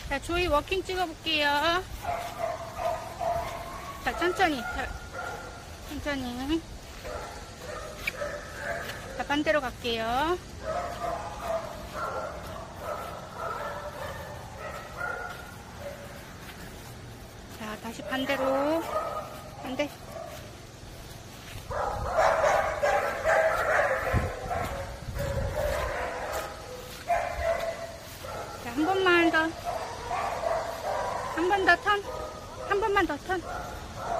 자, 조이 워킹 찍어볼게요. 자, 천천히. 자, 천천히. 자, 반대로 갈게요. 자, 다시 반대로. 반대. 자, 한 번만 더. 한 번 더 턴. 한 번만 더 턴.